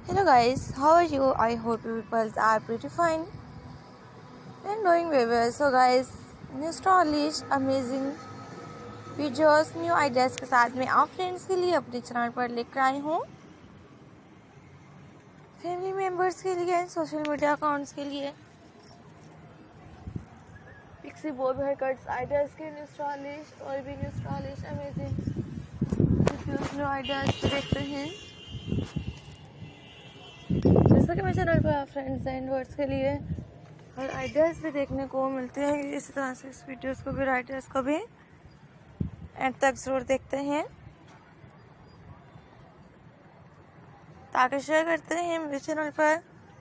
Hello guys, how are you? I hope you people are pretty fine and doing very well. So guys, new stylish, amazing videos, new ideas के साथ मैं आप friends के लिए अपने channel पर लेकर आई हूँ। फैमिली मेम्बर्स के लिए एंड सोशल मीडिया अकाउंट्स के लिए pixie bob hair cuts ideas के न्यू स्टाइलिश और भी new stylish amazing new ideas देखते हैं। जैसा कि मेरे चैनल पर आप फ्रेंड्स एंड वर्ड्स के लिए हर आइडियाज़ भी देखने को मिलते हैं, इसी तरह से इस वीडियोस को भी आइडियाज़ को भी एंड तक ज़रूर देखते हैं ताकि शेयर करते हैं मेरे चैनल पर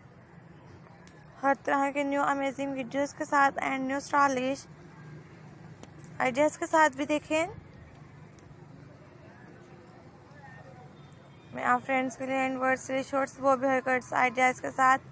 हर तरह के न्यू अमेजिंग वीडियोस के साथ एंड न्यू स्टाइलिश आइडियाज़ के साथ भी देखें। मैं आप फ्रेंड्स के लिए एंड वर्ड्स के लिए शॉर्ट्स वो भी हेयर कट्स आइडियाज़ के साथ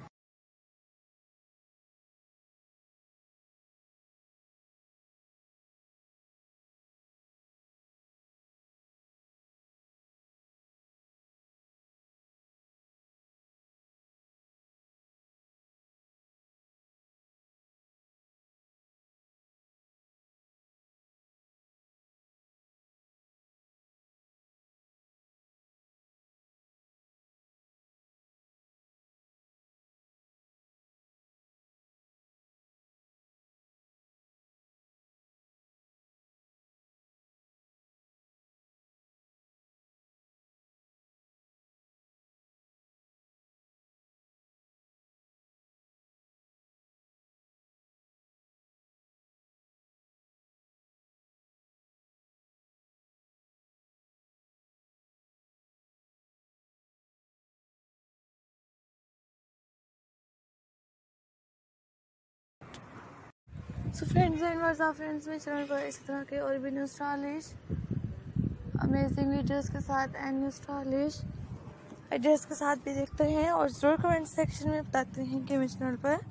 so friends and words of friends मेरे चैनल पर इसी तरह के और भी न्यू स्टाइलिश अमेजिंग वीडियोस के साथ एंड न्यू स्टाइलिश आइडियाज़ के साथ भी देखते हैं और ज़रूर कमेंट सेक्शन में बताते हैं कि मेरे चैनल पर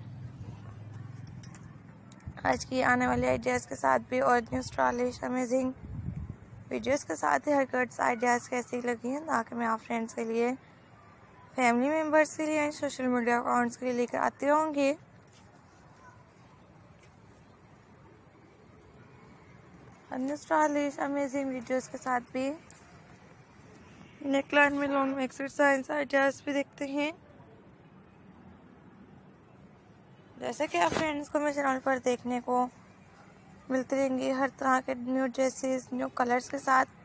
आज की आने वाले आइडियाज़ के साथ भी और न्यू स्टाइलिश अमेजिंग वीडियोस के साथ हेयर कट्स आइडियाज़ कैसी लगी हैं, ताकि मैं आप फ्रेंड्स के लिए फैमिली मेम्बर्स के लिए एंड सोशल मीडिया अकाउंट्स के लिए लेकर आती रहूँगी। अन्य स्टाइलिश अमेजिंग वीडियोस के साथ भी नेकलाइन में लॉन्ग एक्सरसाइज आइडियाज़ भी देखते हैं। जैसे कि आप फ्रेंड्स को मेरे चैनल पर देखने को मिलती रहेंगी हर तरह के न्यू ड्रेसेस न्यू कलर्स के साथ